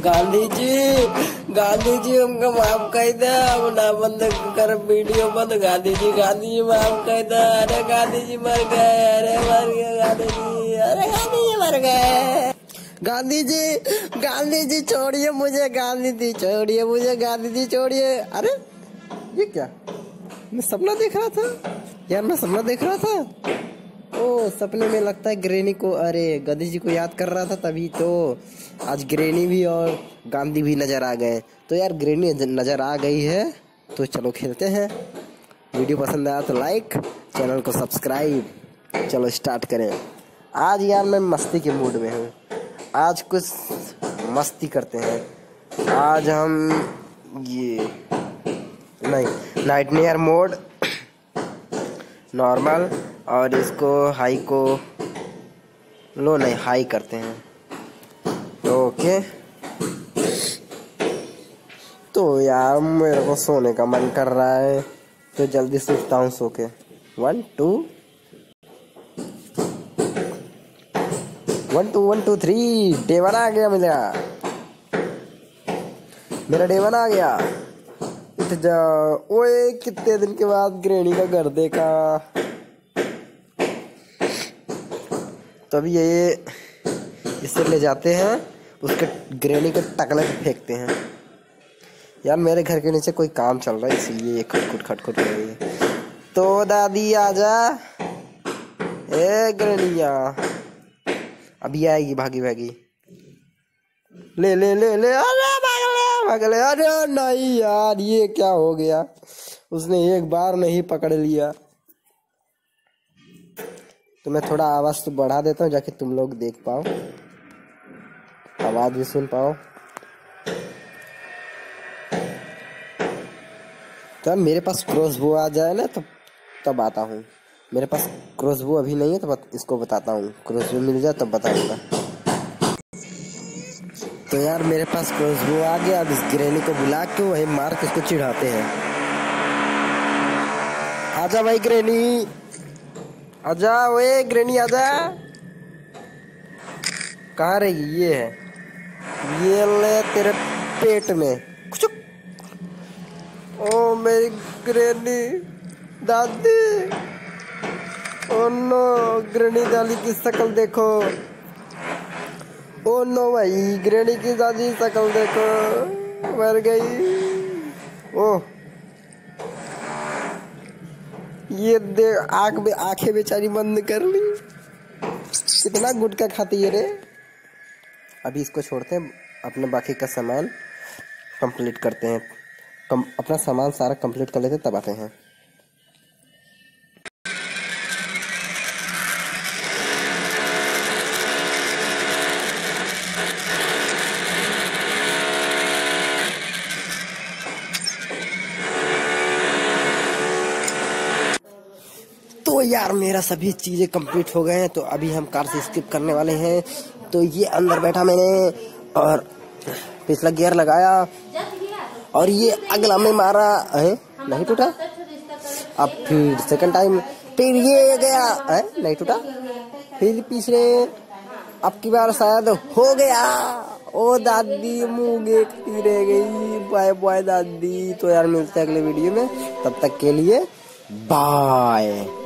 गांधी जी हमको माफ कर दे, हम ना बंद कर वीडियो बंद। गांधी जी माफ कर दे। अरे गांधी जी मर गए, अरे मर गए गांधी जी, अरे गांधी जी मर गए। गांधी जी छोड़िए मुझे, गांधी जी छोड़िए मुझे, गांधी जी छोड़िए। अरे ये क्या, मैं सपना देख रहा था यार, मैं सपना देख रहा था। ओ सपने में लगता है ग्रेनी को, अरे गांधी जी को याद कर रहा था, तभी तो आज ग्रेनी भी और गांधी भी नजर आ गए। तो यार ग्रेनी नजर आ गई है, तो चलो खेलते हैं। वीडियो पसंद आया तो लाइक, चैनल को सब्सक्राइब। चलो स्टार्ट करें। आज यार मैं मस्ती के मूड में हूँ, आज कुछ मस्ती करते हैं। आज हम ये नहीं, नाइटमेयर मोड नॉर्मल और इसको हाई को लो, नहीं हाई करते हैं। ओके, तो यार मेरे को सोने का मन कर रहा है, तो जल्दी सोचता हूँ सो के। 1 2 1 2 1 2 3 डे 1 आ गया मेरा डे 1 आ गया। उठ जा। ओए कितने दिन के बाद ग्रेनी का घर देखा। तभी ये इसे ले जाते हैं, उसके ग्रेनी के टकले पे फेंकते हैं। यार मेरे घर के नीचे कोई काम चल रहा है, इसलिए ये खटखट हो रही है। तो दादी आजा, ए ग्रेनिया अभी आएगी, भागी भागी। ले ले ले ले, अरे भाग ले। अरे नहीं यार, ये क्या हो गया, उसने एक बार नहीं पकड़ लिया। तो मैं थोड़ा आवाज तो बढ़ा देता हूँ, जाके तुम लोग देख पाओ, आवाज भी सुन पाओ। तो मेरे पास क्रॉसबो आ जाए ना, तब आता हूँ। मेरे पास क्रॉसबो अभी नहीं है, तो इसको बताता हूँ। क्रॉसबो मिल जाए तब बताऊंगा। तो यार मेरे पास क्रॉसबो आ गया। अब इस ग्रेनी को बुला के वही मार के उसको चिढ़ाते हैं। आजा भाई ग्रेनी, आजा। ओए ग्रेनी आजा। कहाँ रही? ये है, ये ले तेरे पेट में। ओ मेरी ग्रेनी दादी, ओ नो ग्रेनी दादी की शक्ल देखो। ओ नो भाई, ग्रेनी की दादी शक्ल देखो, मर गई। ओह ये देख, आंखें बेचारी बंद कर ली। कितना गुटखा खाती है रे। अभी इसको छोड़ते हैं, अपने बाकी का सामान कंप्लीट करते हैं। अपना सामान सारा कंप्लीट कर लेते, तब आते हैं। तो यार मेरा सभी चीजें कंप्लीट हो गए हैं, तो अभी हम कार से स्किप करने वाले हैं। तो ये अंदर बैठा मैंने, और पिछला गियर लगाया, और ये अगला में मारा है, नहीं टूटा। अब फिर सेकंड टाइम, फिर ये गया है, नहीं टूटा। फिर तीसरे, अब की बार शायद हो गया। ओ दादी मुंह देखती रह गई। बाय बाय दादी। तो यार मिलते हैं अगले वीडियो में, तब तक के लिए बाय।